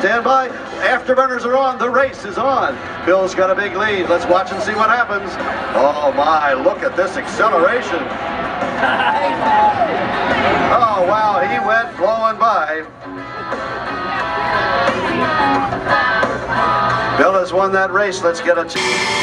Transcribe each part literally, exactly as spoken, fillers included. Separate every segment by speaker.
Speaker 1: Stand by. Afterburners are on. The race is on. Bill's got a big lead. Let's watch and see what happens. Oh my, look at this acceleration. Oh wow, he went blowing by. Bill has won that race. Let's get a...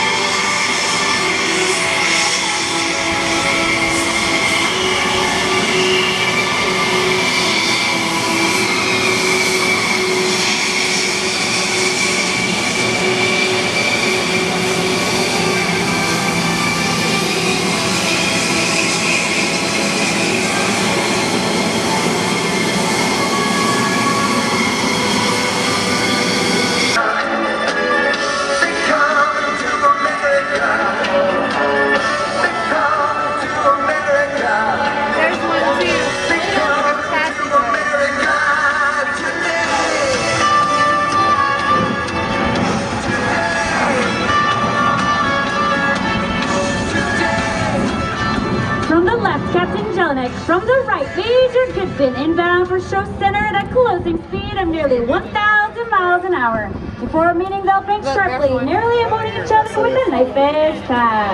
Speaker 2: From the right, Major Goodfin inbound for show center at a closing speed of nearly one thousand miles an hour. Before meeting, they'll bank sharply, nearly avoiding each other with a knife edge pass.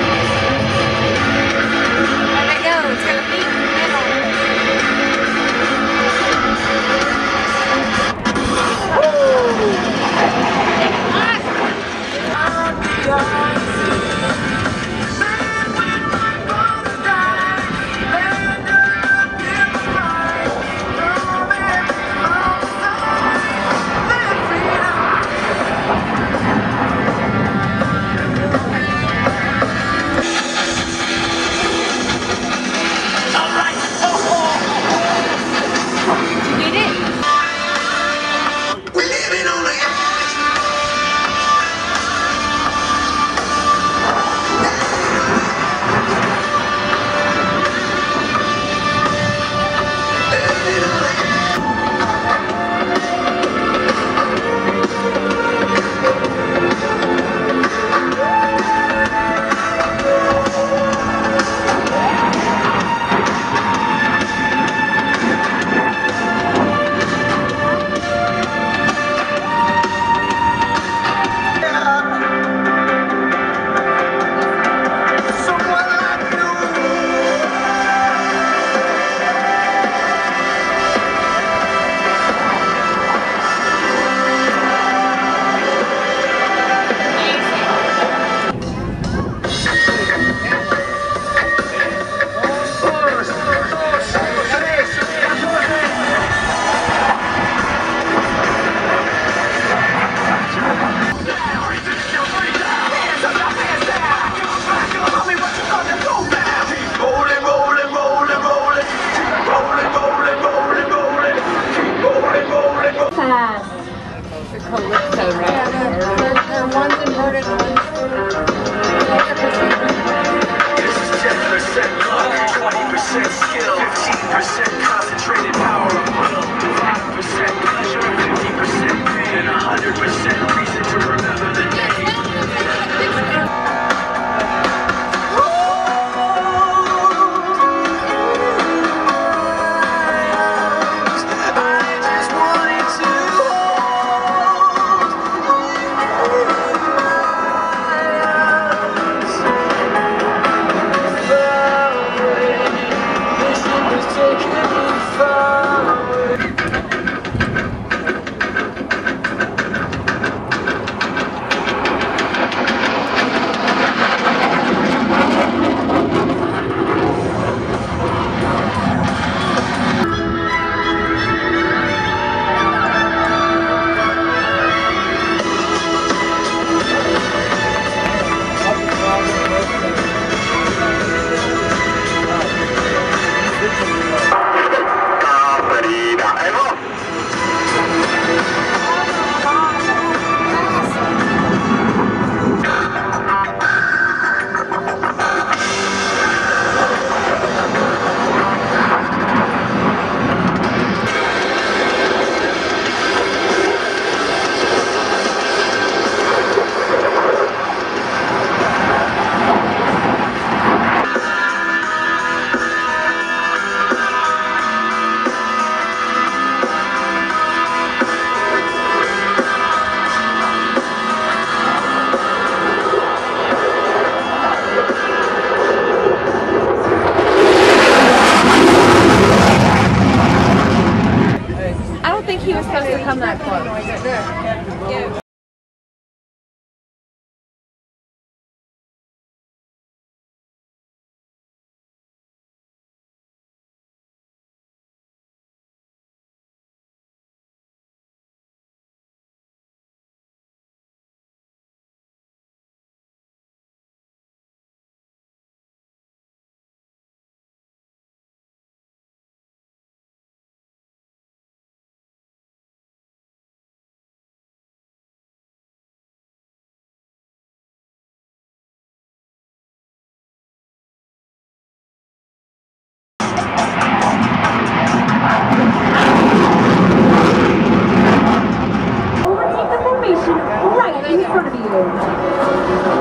Speaker 3: There we go, it's gonna be
Speaker 4: come that close.
Speaker 3: Yeah.
Speaker 2: Overtake the formation right in front of you.